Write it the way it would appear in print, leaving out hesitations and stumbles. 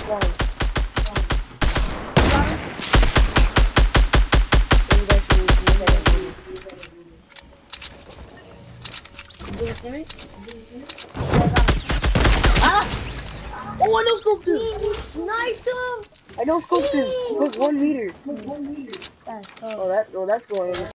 spawning. Did you see me? Ah! Oh, I no scoped him! You sniped him! I no scoped him. Look, 1 meter. That's Oh, that's going in.